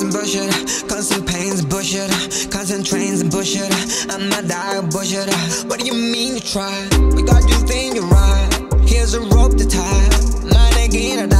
and bullshit, constant pains and bullshit, constant trains and bullshit. I'm not dying bullshit. What do you mean you try? We gotta do things right. Here's a rope to tie. Not again.